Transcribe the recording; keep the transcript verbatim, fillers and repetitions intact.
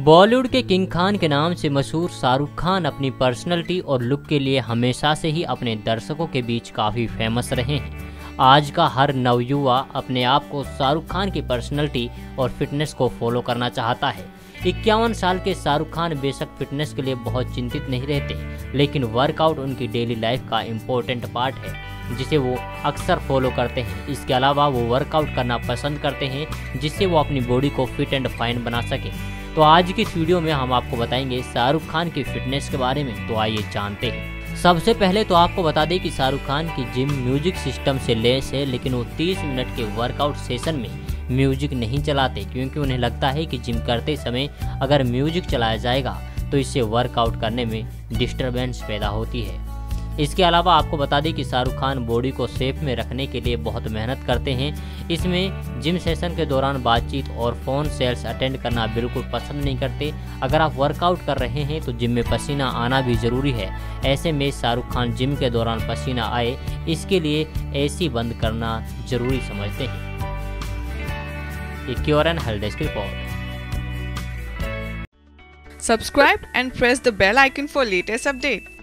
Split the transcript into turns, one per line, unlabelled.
बॉलीवुड के किंग खान के नाम से मशहूर शाहरुख खान अपनी पर्सनैलिटी और लुक के लिए हमेशा से ही अपने दर्शकों के बीच काफ़ी फेमस रहे हैं। आज का हर नवयुवा अपने आप को शाहरुख खान की पर्सनैलिटी और फिटनेस को फॉलो करना चाहता है। इक्यावन साल के शाहरुख खान बेशक फिटनेस के लिए बहुत चिंतित नहीं रहते, लेकिन वर्कआउट उनकी डेली लाइफ का इम्पोर्टेंट पार्ट है जिसे वो अक्सर फॉलो करते हैं। इसके अलावा वो वर्कआउट करना पसंद करते हैं जिससे वो अपनी बॉडी को फिट एंड फाइन बना सके। तो आज की इस वीडियो में हम आपको बताएंगे शाहरुख खान की फिटनेस के बारे में। तो आइए जानते हैं। सबसे पहले तो आपको बता दें कि शाहरुख खान की जिम म्यूजिक सिस्टम से लैस है, लेकिन वो तीस मिनट के वर्कआउट सेशन में म्यूजिक नहीं चलाते, क्योंकि उन्हें लगता है कि जिम करते समय अगर म्यूजिक चलाया जाएगा तो इससे वर्कआउट करने में डिस्टरबेंस पैदा होती है। इसके अलावा आपको बता दें कि शाहरुख खान बॉडी को शेप में रखने के लिए बहुत मेहनत करते हैं। इसमें जिम सेशन के दौरान बातचीत और फ़ोन सेल्स अटेंड करना बिल्कुल पसंद नहीं करते। अगर आप वर्कआउट कर रहे हैं तो जिम में पसीना आना भी ज़रूरी है। ऐसे में शाहरुख खान जिम के दौरान पसीना आए, इसके लिए एसी बंद करना ज़रूरी समझते हैं। Cure and health desk report.
Subscribe and press the bell icon for latest update.